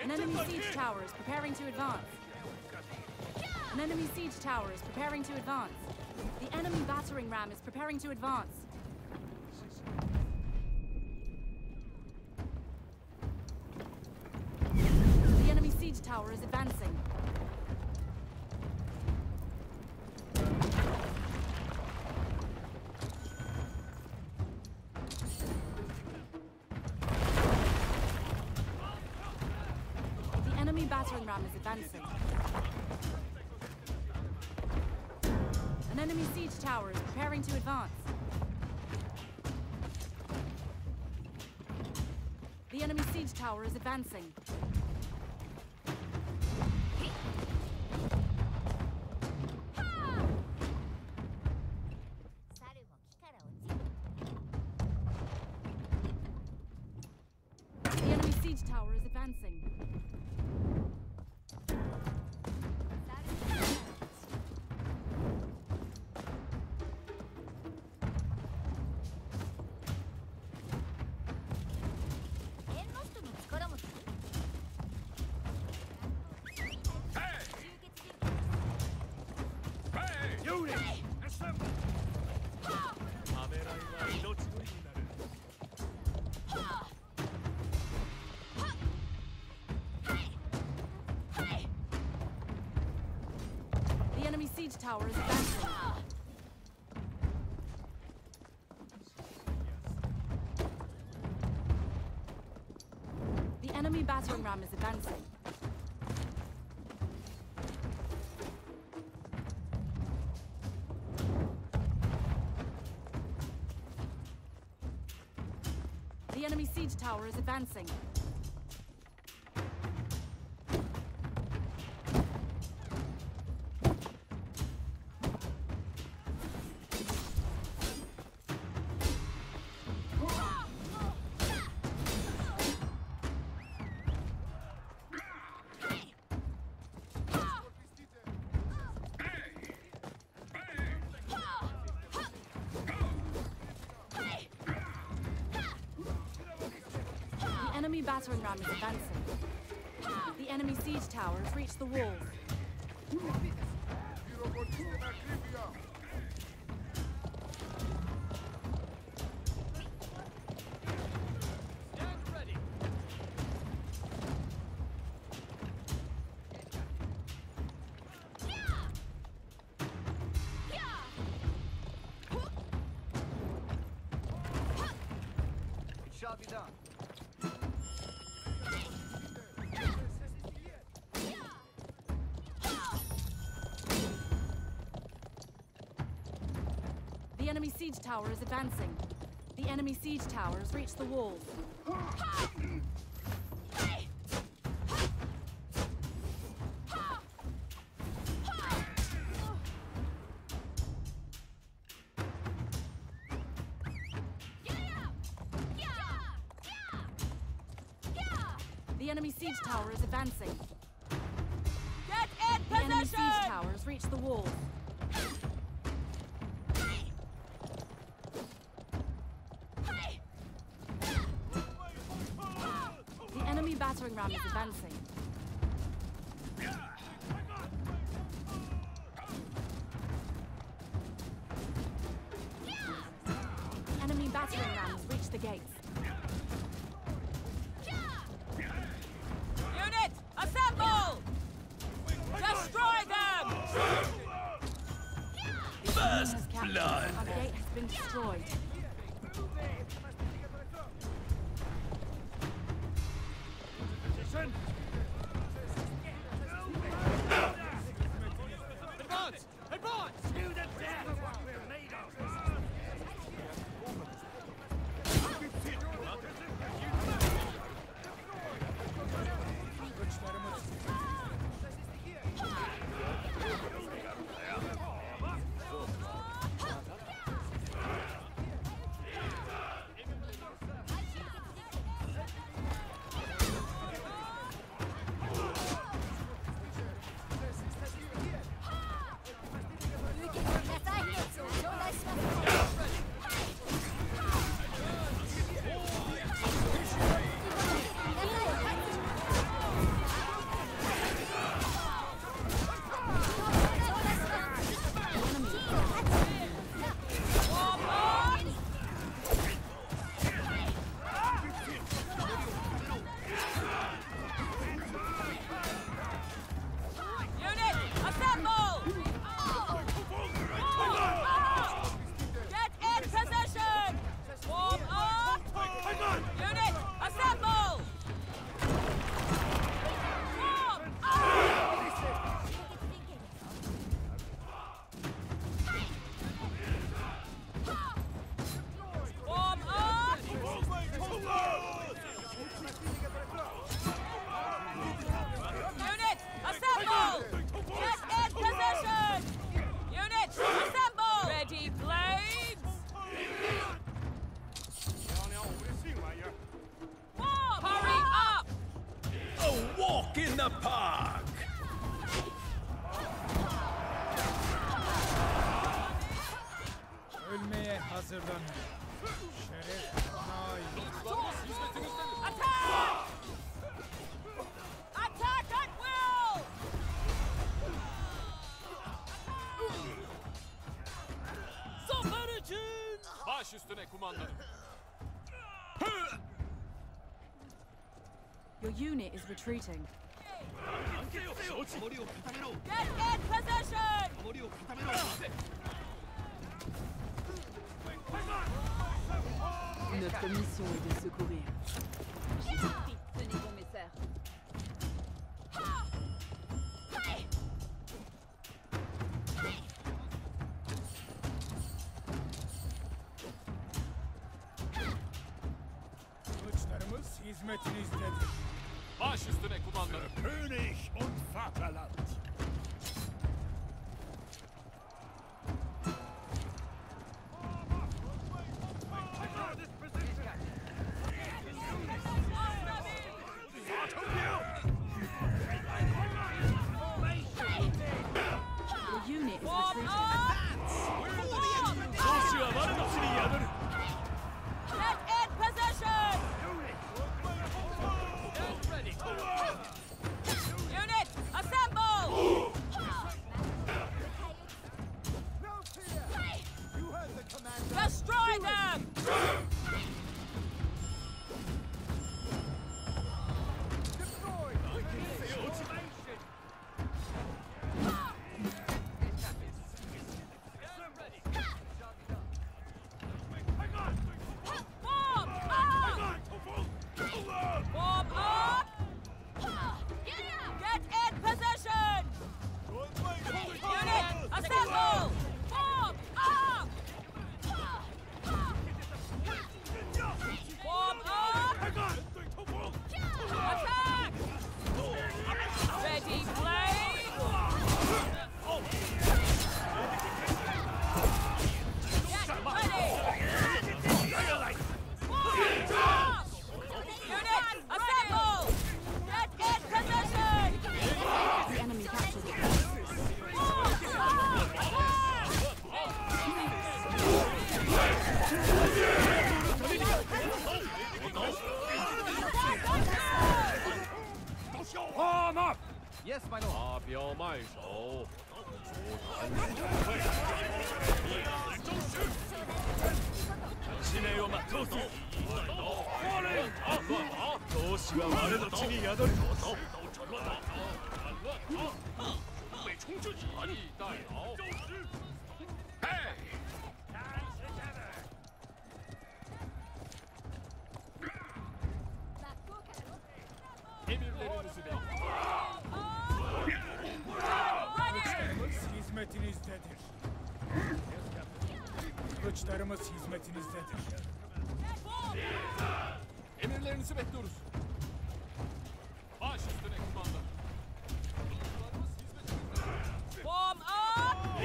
An enemy siege tower is preparing to advance. An enemy siege tower is preparing to advance. The enemy battering ram is preparing to advance. The enemy siege tower is advancing. The enemy battering ram is advancing. An enemy siege tower is preparing to advance. The enemy siege tower is advancing. The enemy siege tower is advancing. The enemy siege tower is advancing. The enemy battering ram is advancing. The enemy siege tower is advancing. The enemy battering ram is advancing. The enemy siege tower has reached the walls. It shall be done. The enemy siege tower is advancing. The enemy siege tower has reached the walls. The enemy siege tower is advancing. Get in The enemy position! siege tower has reached the walls. The enemy battering ram is advancing. The enemy battering ram has reached the gates. Unit, assemble! Destroy them! The enemy has captured. Our gate has been destroyed. Advance! Advance! To the death! What we're made of! in the park! Ölmeye hazırlanın. Şeref bana ait. Attack! Attack at will! Zafer için! Baş üstüne kumandanım. Your unit is retreating. Get in position! Notre mission est de secourir. Tenez bon, messère. Kılıçlarımız hizmetinizdedir. Baş üstüne kumandanım. König und Vaterland! Your unit is retreating. Get in position! Unit, assemble! No fear! You heard the command. Destroy them! Destroy! Form up! Form up! Get in position! Unit, assemble! Form up! Form up! Attack! Ready, blade! Get ready! Form up! Unit, assemble! Get in position! The enemy captured the Form up! Yes, my lord. 发表卖首。 使命を全うする同志は我の地に宿る以待劳。 Emirlerinizi bekliyorum. Kılıçlarımız hizmetinizdedir. Kılıçlarımız hizmetinizdedir. Emirlerinizi bekliyoruz. Baş üstüne kumandanım. Kılıçlarımız hizmetinizde. Form up!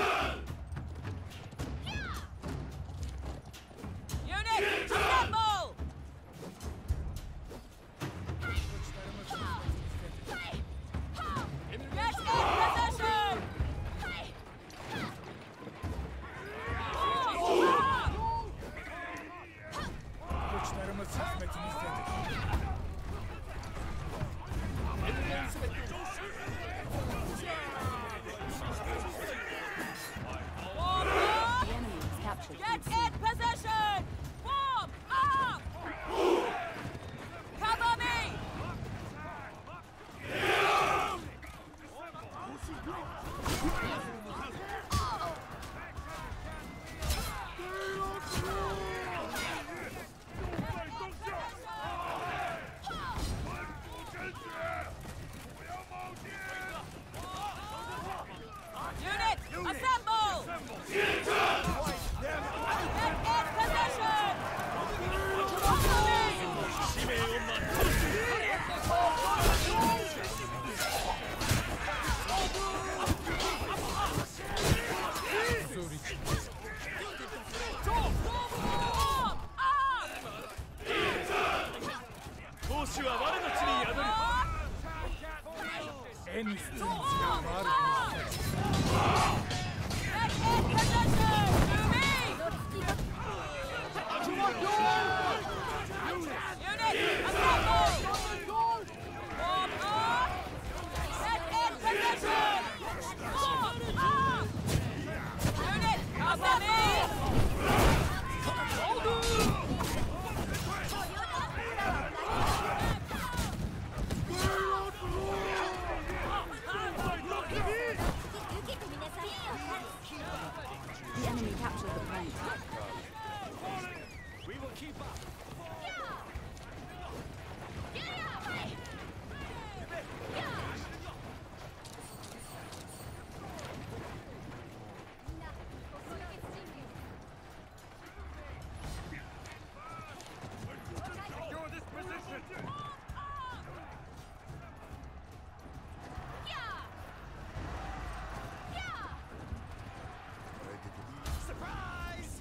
Unit, assemble! Kılıçlarımız hizmetinizdedir. Get in position! Form up! Kılıçlarımız hizmetinizdedir. Emirlerinizi bekliyoruz. Form up! The enemy is captured. Get in position! Form up! Cover me! Unit, assemble! Get in position! Cover me! Huzur için. Form up! 同志は我の地に宿る The enemy captured the flank. We will keep up. Secure this position. Surprise!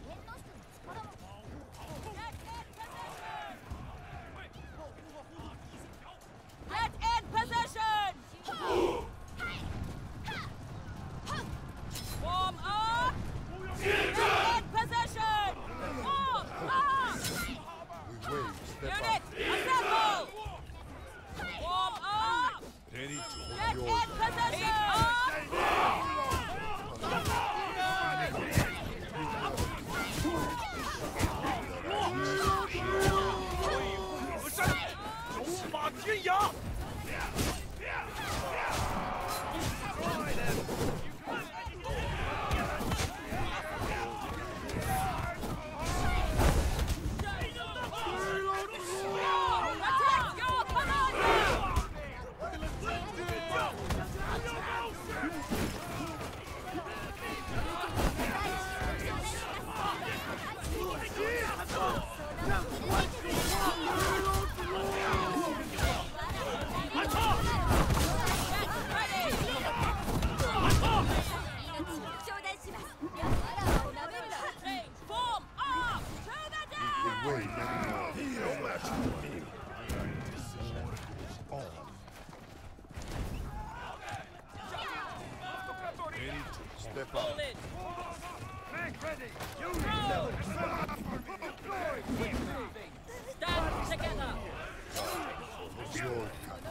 Get in position! Warm up! Get in position! Warm up! Unit, assemble! Warm up! Ready to Get in position! Protect your commander! Form up! To the death! Step Hold up. it! Make ready. You Throw! Stand together! It's your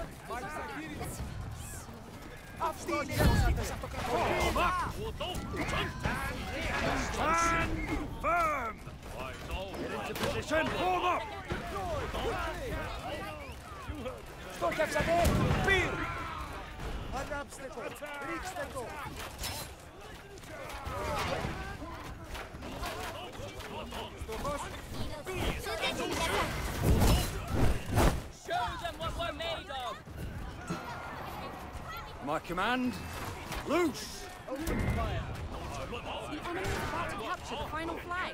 stand firm. Get into position. Form up. Show them what we're made of! My command, loose! The enemy is about to capture the final flag.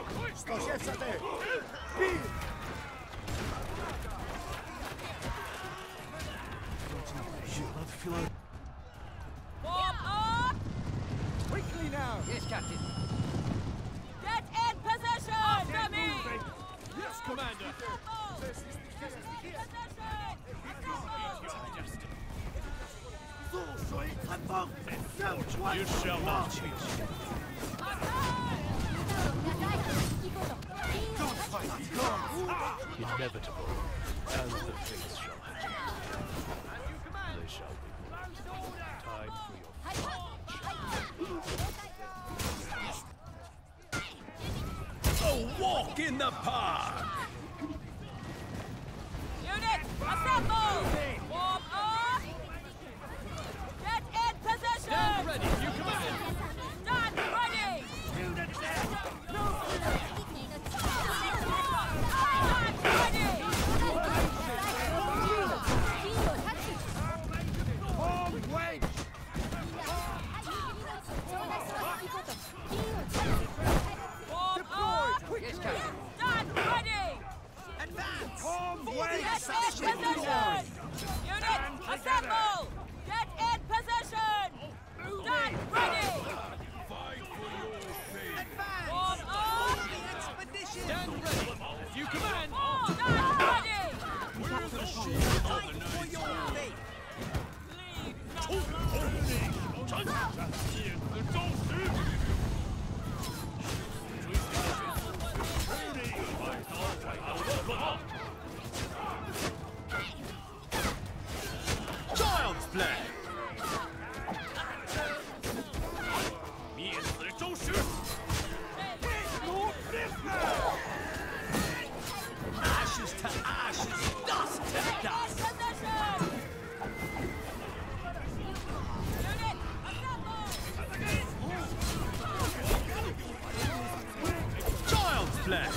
Form up! Quickly now! Yes, Captain. Get in position! After me! Yes, Commander. You shall not cheat. Inevitable, as the fates shall have. They shall be born. Time for your A walk in the park. Unit, assemble! Warm up! Get in position! Stand ready, you command! Stand ready! Stand ready! Warm up! Yes, Captain. Stand ready! Get in position! Unit, assemble! Get in position! Stand ready! Warm up! Stand ready, as you command! Stand ready! We captured the point. Lead! 冲！斩！灭子招食！追随快刀，快刀，乱刀！ Child's play! 灭子招食！ Ashes to ashes, dust to dust! Possession! Unit, assemble! Child's play!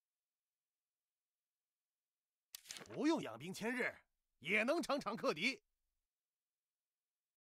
不用养兵千日，也能场场克敌。